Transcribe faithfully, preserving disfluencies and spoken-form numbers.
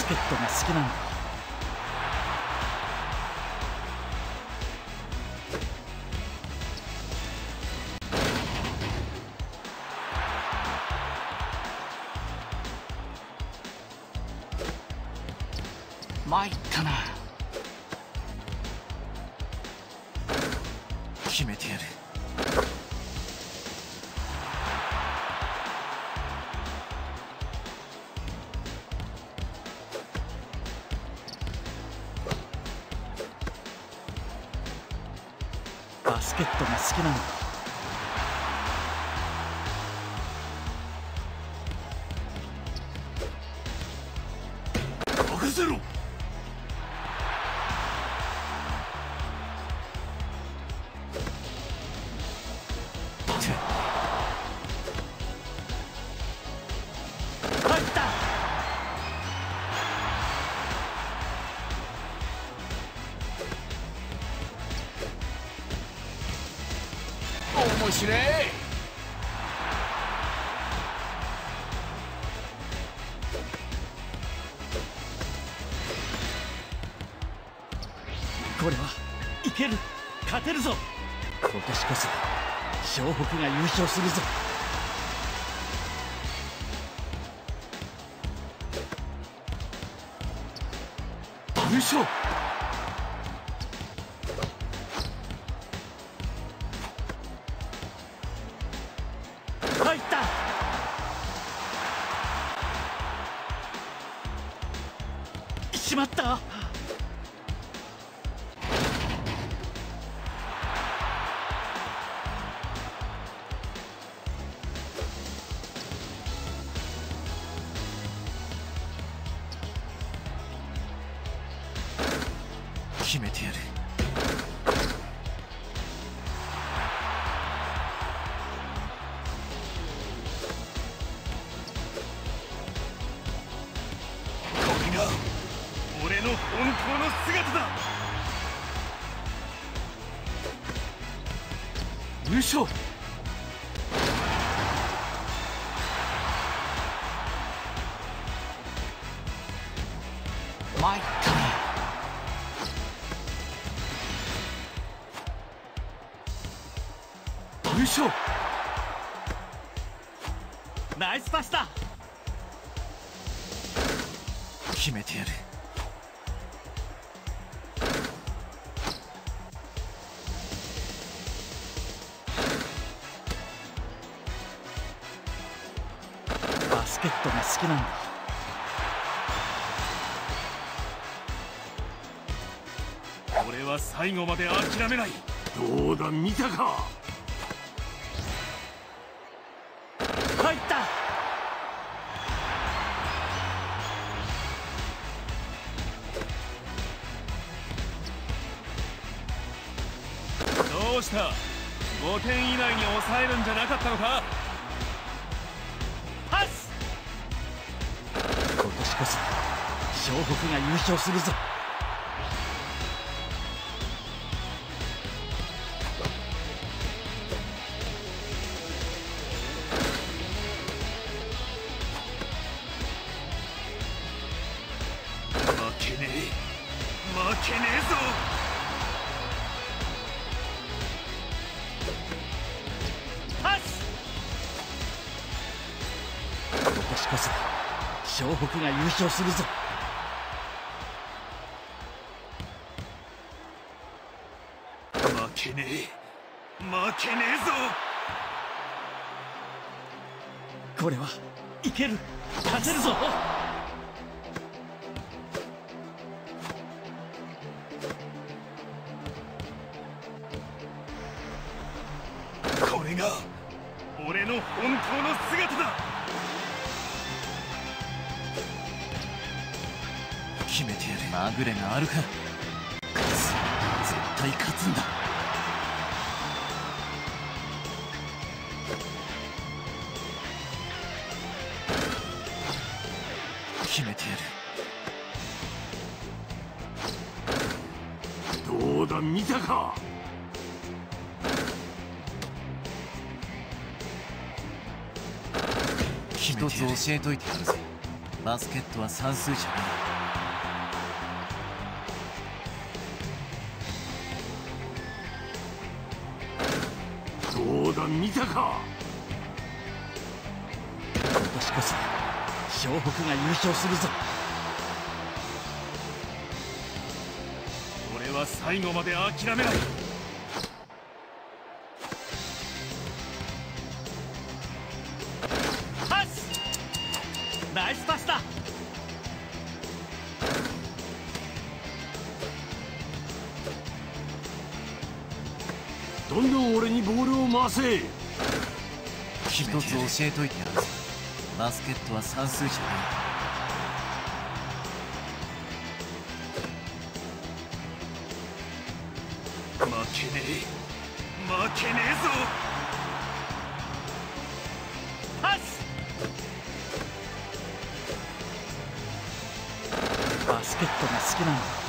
ケットが好きなんだ。参ったな。決めてやる。バスケットが好きなんだ。任せろ。入った。面白い。これはいける。勝てるぞ。今年こそ湘北が優勝するぞ。優勝。入った。しまった。決めてやる。これが俺の本当の姿だ。優勝。参ったな。優勝。ナイスパスだ。決めてやる。バスケットが好きなんだ。俺は最後まで諦めない。どうだ、見たか。入った。どうした。ごてん以内に抑えるんじゃなかったのか。パス。今年こそ湘北が優勝するぞ。負けねえ負けねえぞ。パス。今年こそ湘北が優勝するぞ。負けねえ負けねえぞ。これはいける。勝てるぞ。これが俺の本当の姿だ。決めてやる。まぐれがあるか。勝つ。絶対勝つんだ。決めてやる。どうだ、見たか。 一つ教えといてやるぜ。バスケットは算数じゃない。 が見たか。 今年こそ湘北が優勝するぞ。 俺は最後まで諦めない。 パス、ナイスパスだ。 どんどん俺にボールを回せ。 一つ教えといてやるぞ。バスケットは算数じゃない。 負けねえ負けねえぞ。 パス。バスケットが好きなんだ。